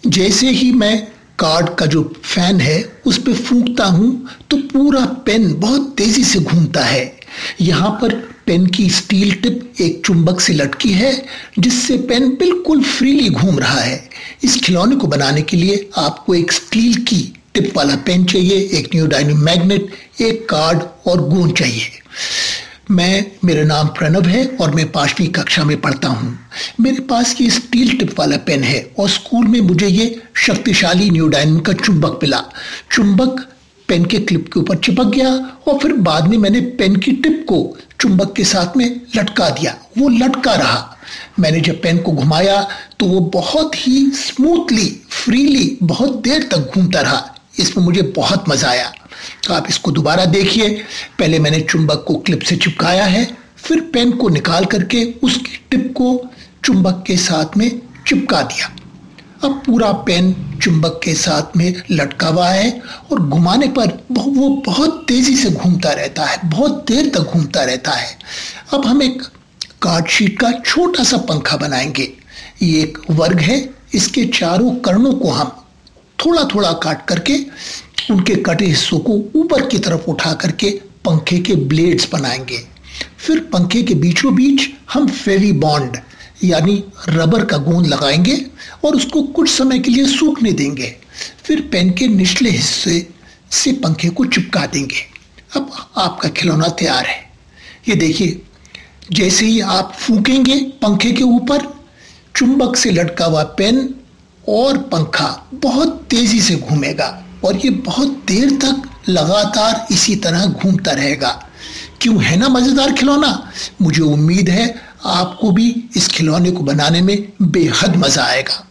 जैसे ही मैं कार्ड का जो फैन है उस पे फूंकता हूं तो पूरा पेन बहुत तेजी से घूमता है। यहाँ पर पेन की स्टील टिप एक चुंबक से लटकी है जिससे पेन बिल्कुल फ्रीली घूम रहा है। इस खिलौने को बनाने के लिए आपको एक स्टील की टिप वाला पेन चाहिए, एक नियोडायनम मैग्नेट, एक कार्ड और गोंद चाहिए। मेरा नाम प्रणव है और मैं 5वीं कक्षा में पढ़ता हूँ। मेरे पास ये स्टील टिप वाला पेन है और स्कूल में मुझे ये शक्तिशाली नियोडायनम का चुंबक मिला। चुंबक पेन के क्लिप के ऊपर चिपक गया और फिर बाद में मैंने पेन की टिप को चुंबक के साथ में लटका दिया। वो लटका रहा। मैंने जब पेन को घुमाया तो वो बहुत ही स्मूथली, फ्रीली बहुत देर तक घूमता रहा। इसमें मुझे बहुत मजा आया। तो आप इसको दोबारा देखिए। पहले मैंने चुंबक को क्लिप से चिपकाया है, फिर पेन को निकाल करके उसकी टिप को चुंबक के साथ में चिपका दिया। अब पूरा पेन चुंबक के साथ में लटका हुआ है और घुमाने पर वो बहुत तेजी से घूमता रहता है, बहुत देर तक घूमता रहता है। अब हम एक कार्ड शीट का छोटा सा पंखा बनाएंगे। ये एक वर्ग है। इसके चारों कर्णों को हम थोड़ा थोड़ा काट करके उनके कटे हिस्सों को ऊपर की तरफ उठा करके पंखे के ब्लेड्स बनाएंगे। फिर पंखे के बीचों बीच हम फेवी बॉन्ड यानी रबर का गोंद लगाएंगे और उसको कुछ समय के लिए सूखने देंगे। फिर पेन के निचले हिस्से से पंखे को चिपका देंगे। अब आपका खिलौना तैयार है। ये देखिए, जैसे ही आप फूकेंगे पंखे के ऊपर, चुंबक से लटका हुआ पेन और पंखा बहुत तेजी से घूमेगा और ये बहुत देर तक लगातार इसी तरह घूमता रहेगा। क्यों है ना मजेदार खिलौना? मुझे उम्मीद है आपको भी इस खिलौने को बनाने में बेहद मजा आएगा।